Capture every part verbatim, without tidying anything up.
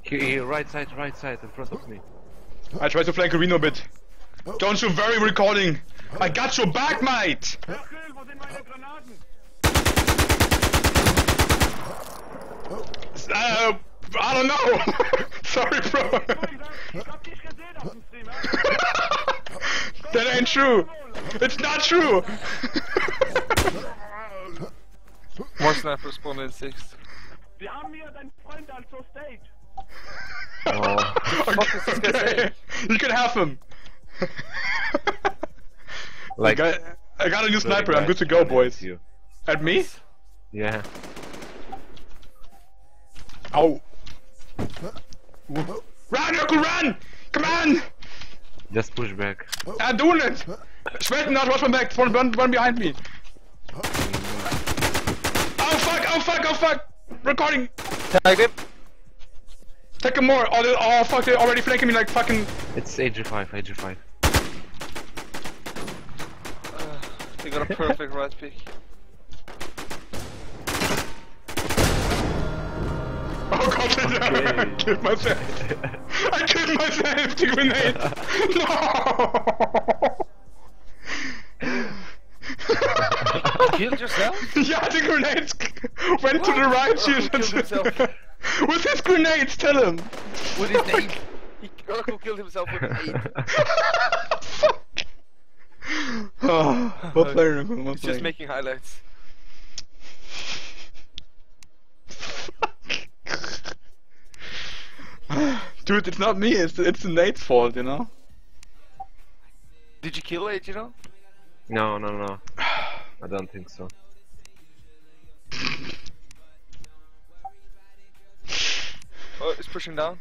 Here, right side, right side, in front of me. I try to flank Reno a bit. Don't you very recording. I got your back, mate! Uh, I don't know. Sorry, bro. That ain't true. It's not true. More snipers spawned in sixth. Wir haben hier deinen Freund als so stage. Oh. Okay, okay. You can have him. Like, I got, I got a new sniper. I'm good to go, boys. You. At me? Yeah. Oh. Run, Yoko, run! Come on! Just push back. I'm doing it! Schwelten not, watch my back. One, one, one behind me. Oh fuck, oh fuck, oh fuck! Recording! Tagged him. Take him more. Oh, they, oh fuck, they're already flanking me like fucking... It's A G five, A G five. Uh, they got a perfect right pick. Oh god, okay. I killed myself. I killed myself, the grenade. No. Killed yourself? Yeah, the grenades went what? to the right. Oracle killed himself. With his grenades, tell him. With his nade. He, Oracle killed himself with his nade. Fuck. Oh, what player? What He's just making highlights. Dude, it's not me, it's it's the nade's fault, you know? Did you kill it, you know? No, no, no. I don't think so. Oh, it's pushing down.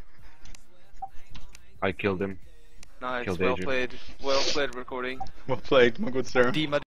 I killed him. Nice, Killed well Adrian. played. Well played recording. Well played, my good sir. Dima